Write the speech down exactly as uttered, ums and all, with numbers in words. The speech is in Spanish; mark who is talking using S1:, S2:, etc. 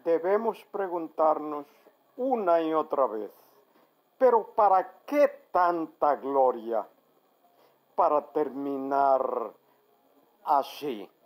S1: debemos preguntarnos una y otra vez, ¿pero para qué tanta gloria? Para terminar así.